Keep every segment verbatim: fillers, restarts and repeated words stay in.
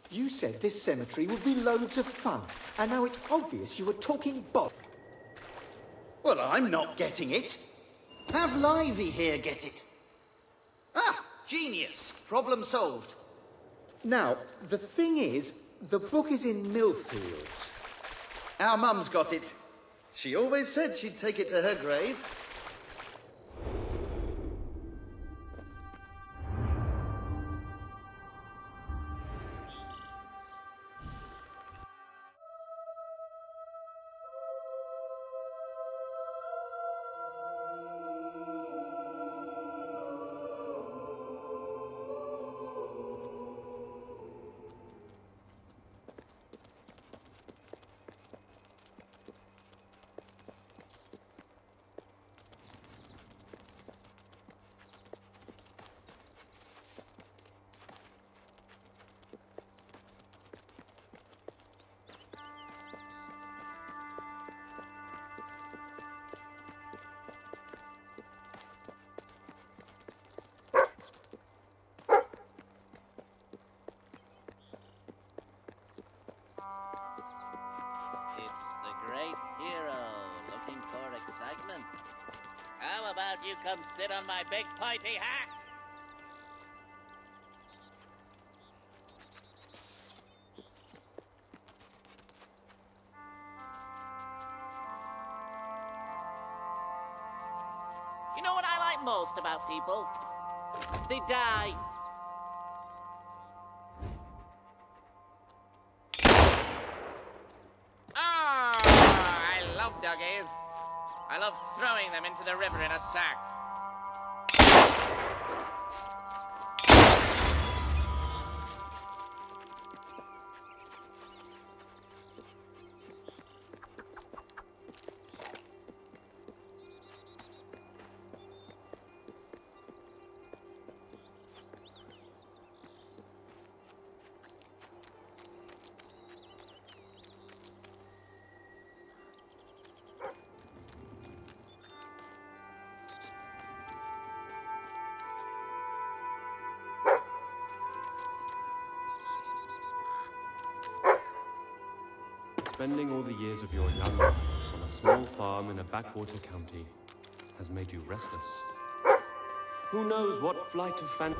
You said this cemetery would be loads of fun, and now it's obvious you were talking bob. Well, I'm not getting it. Have Livy here get it. Ah, genius. Problem solved. Now, the thing is, the book is in Millfield. Our mum's got it. She always said she'd take it to her grave. How about you come sit on my big pointy hat? You know what I like most about people? They die. Ah, I love doggies. I love throwing them into the river in a sack. Spending all the years of your young life on a small farm in a backwater county has made you restless. Who knows what flight of fancy...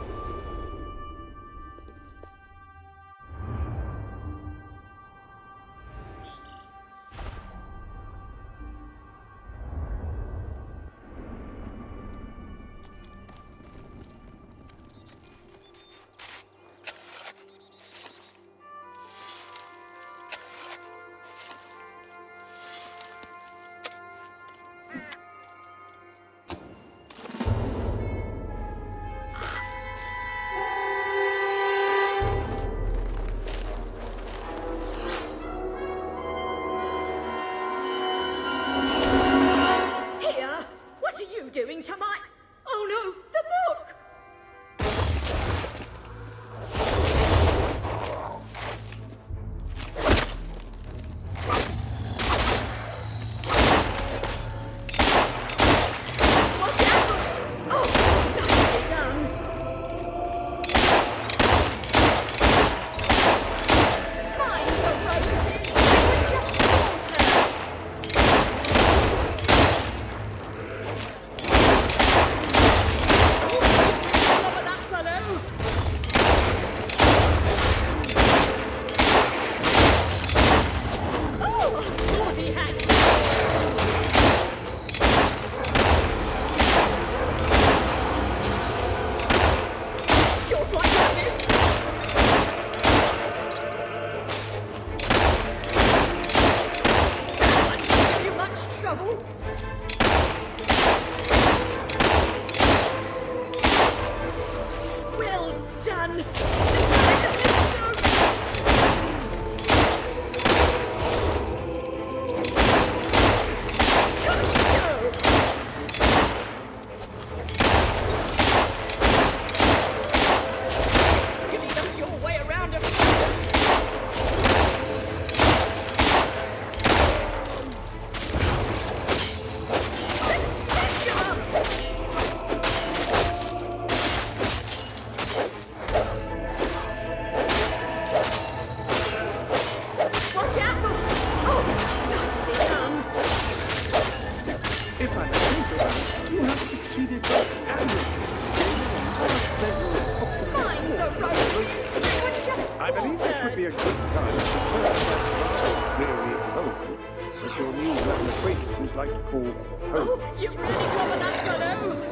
a good time to turn that dreary home that your new Rotten acquaintances like to call home. Oh, you really covered that fellow!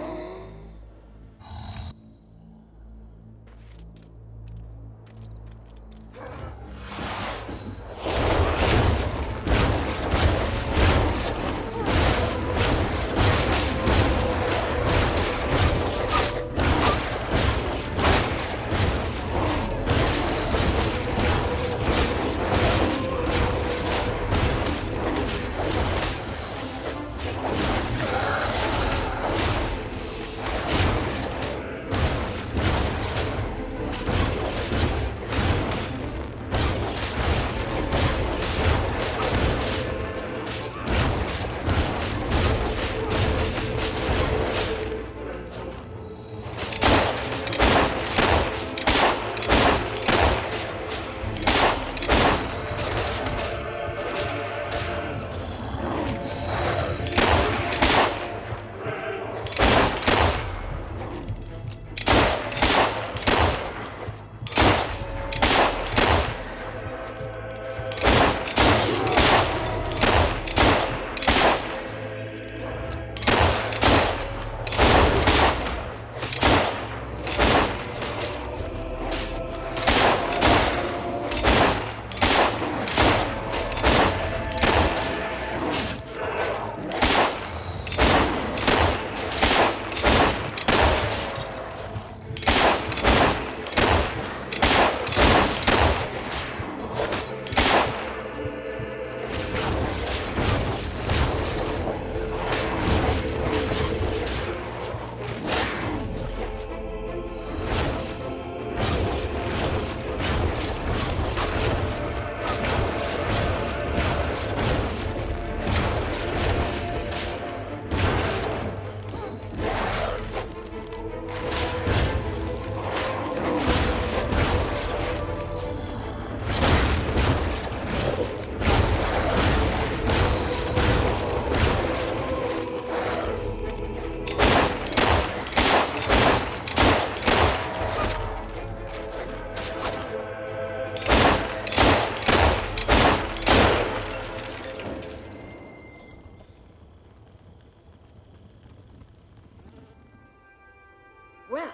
Well,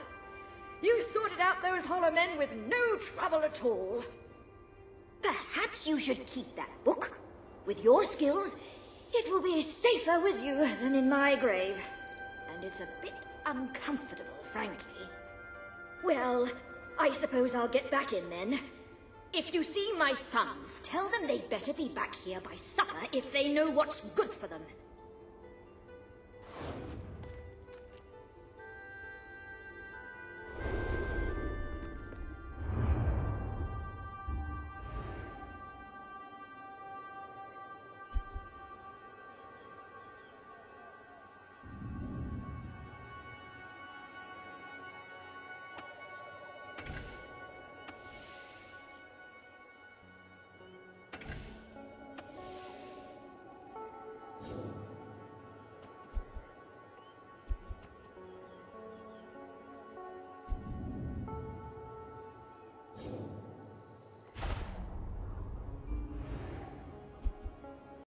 you sorted out those hollow men with no trouble at all. Perhaps you should keep that book. With your skills, it will be safer with you than in my grave. And it's a bit uncomfortable, frankly. Well, I suppose I'll get back in then. If you see my sons, tell them they'd better be back here by supper if they know what's good for them.